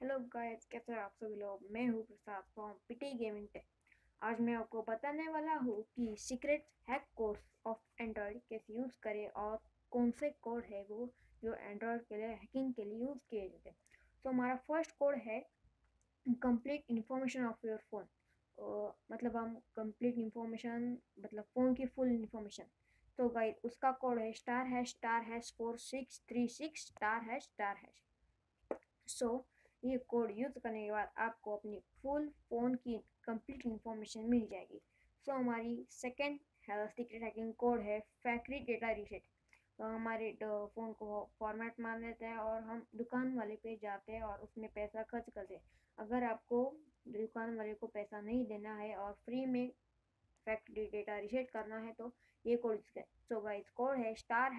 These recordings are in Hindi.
हेलो गाइस, कैसे हैं आप सभी लोग। मैं हूँ Prasad from PT gaming tech. आज मैं आपको बताने वाला हूँ कि secret hack codes of Android कैसे यूज़ करें और कौन से कोड है वो जो एंड्रॉयड के लिए हैकिंग के लिए यूज़ किए जाते हैं। तो हमारा फर्स्ट कोड है complete information of your phone. मतलब हम कंप्लीट इंफॉर्मेशन मतलब फ़ोन की फुल इंफॉर्मेशन। तो गाइस उसका कोड है *#4636 *#। सो ये कोड यूज़ करने के बाद आपको अपनी फुल फ़ोन की कंप्लीट इंफॉर्मेशन मिल जाएगी। सो हमारी सेकेंड सीक्रेट हैकिंग कोड है फैक्ट्री डेटा रीसेट। तो हमारे फ़ोन को फॉर्मेट मार लेते हैं और हम दुकान वाले पे जाते हैं और उसमें पैसा खर्च करते हैं। अगर आपको दुकान वाले को पैसा नहीं देना है और फ्री में फैक्ट्री डेटा रीसेट करना है तो ये कोड यूज़ करें। सो गाइस कोड है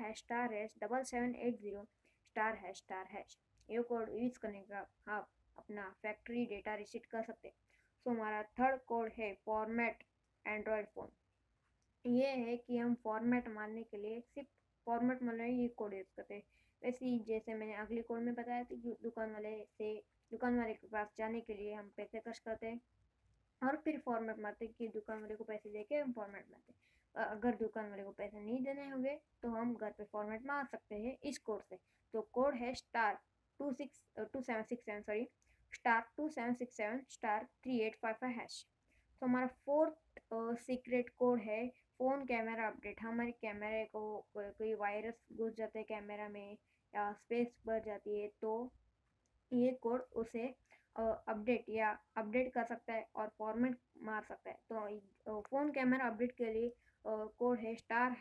*#7780 *##। ये कोड यूज़ करने का आप अपना फैक्ट्री डेटा रीसेट कर सकते हैं। सो हमारा थर्ड कोड है फॉर्मेट एंड्रॉयड फ़ोन। ये है कि हम फॉर्मेट मारने के लिए सिर्फ फॉर्मेट मारने ये कोड यूज़ करते हैं। वैसे ही जैसे मैंने अगले कोड में बताया था कि दुकान वाले के पास जाने के लिए हम पैसे खर्च करते हैं और फिर फॉर्मेट मारते कि दुकान वाले को पैसे देके हम फॉर्मेट मारते। अगर दुकान वाले को पैसे नहीं देने होंगे तो हम घर पे फॉर्मेट मार सकते हैं इस कोड से। तो कोड है *2767*3855#। तो हमारा फोर्थ सीक्रेट कोड है फ़ोन कैमरा अपडेट। हमारे कैमरे को कोई वायरस घुस जाते हैं कैमरा में या स्पेस बढ़ जाती है तो ये कोड उसे अपडेट कर सकता है और फॉर्मेट मार सकता है। तो फ़ोन कैमरा अपडेट के लिए कोड है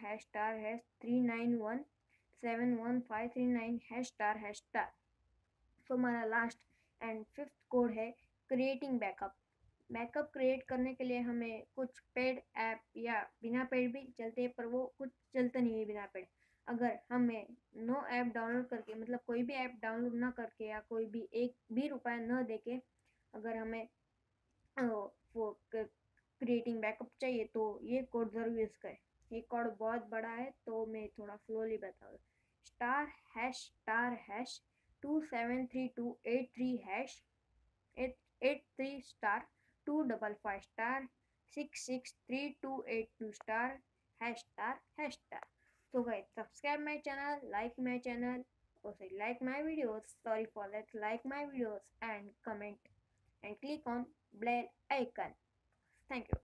*##3917153 तो हमारा लास्ट एंड फिफ्थ कोड है क्रिएटिंग बैकअप। बैकअप क्रिएट करने के लिए हमें कुछ पेड ऐप या बिना पेड भी चलते हैं, पर वो कुछ चलता नहीं है बिना पेड। अगर हमें नो ऐप डाउनलोड करके मतलब कोई भी ऐप डाउनलोड ना करके या कोई भी एक भी रुपया न देके अगर हमें वो क्रिएटिंग बैकअप चाहिए तो ये कोड ज़रूर यूज़ करें। ये कोड बहुत बड़ा है तो मैं थोड़ा स्लोली बताऊँ। *##27328 #83*66328 So guys, subscribe my channel, like my channel, also like my videos. Sorry for that, like my videos and comment and click on bell icon. Thank you.